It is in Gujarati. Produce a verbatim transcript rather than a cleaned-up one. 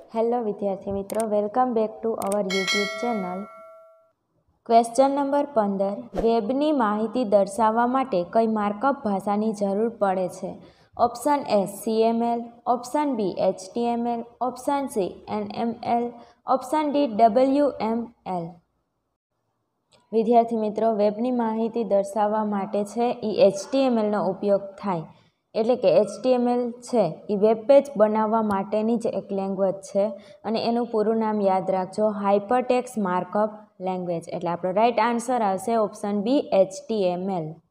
હેલો વિદ્યાર્થી મિત્રો, welcome back to our YouTube channel. Question number પંદર. વેબની માહિતી દર્શાવવા માટે કઈ માર્કઅપ ભાષાની જરૂર પડે છે? Option A CML, option B HTML, option C NML, option D WML. વિદ્યાર્થી મિત્રો, વેબની માહિતી દર્શાવવા માટે છે એ એચટીએમએલનો ઉપયોગ થાય. એટલે કે એચટીએમએલ છે એ વેબ પેજ બનાવવા માટેની જ એક લેંગ્વેજ છે અને એનું પૂરું નામ યાદ રાખજો, હાઇપરટેક્સ્ટ માર્કઅપ લેંગ્વેજ. એટલે આપણો રાઈટ આન્સર આવશે ઓપ્શન બી એચટીએમએલ.